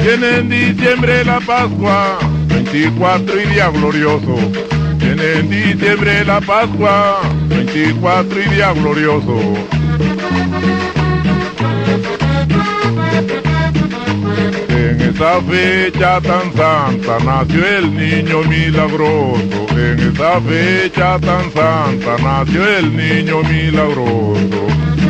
Viene en diciembre la Pascua, 24 y día glorioso. Viene en diciembre la Pascua, 24 y día glorioso. En esa fecha tan santa nació el niño milagroso. En esa fecha tan santa nació el niño milagroso.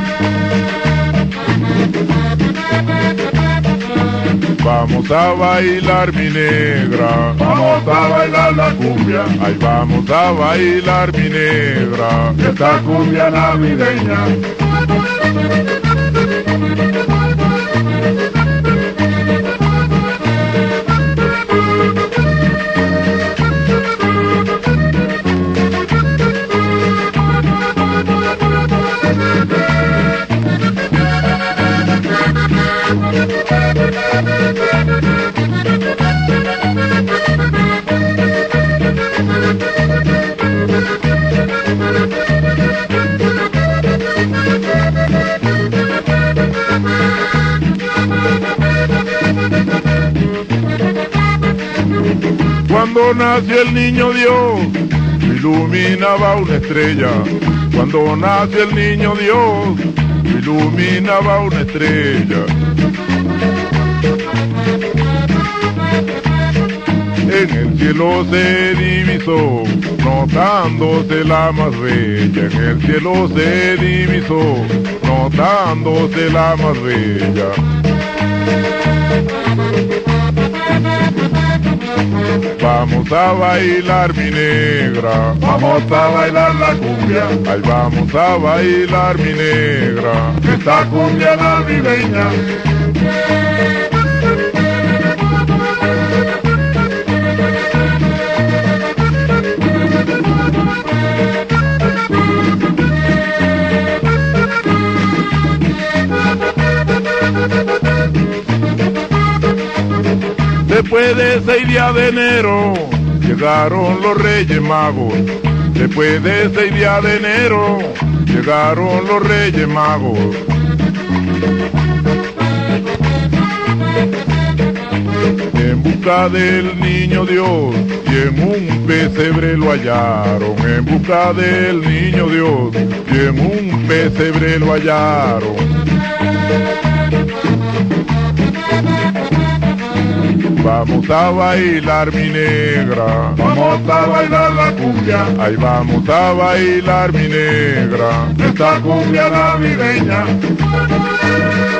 Vamos a bailar mi negra, vamos a bailar la cumbia, ay vamos a bailar mi negra, esta cumbia navideña. Cuando nació el niño Dios, iluminaba una estrella. Cuando nació el niño Dios, iluminaba una estrella. En el cielo se divisó, notándose la más bella. En el cielo se divisó, notándose la más bella. Vamos a bailar mi negra, vamos a bailar la cumbia, ay vamos a bailar mi negra, esta cumbia navideña. Después de 6 días de enero llegaron los Reyes Magos. Después de 6 días de enero llegaron los Reyes Magos. En busca del niño Dios y en un pesebre lo hallaron. En busca del niño Dios y en un pesebre lo hallaron. Vamos a bailar mi negra, vamos a bailar la cumbia, ay vamos a bailar mi negra, esta cumbia navideña.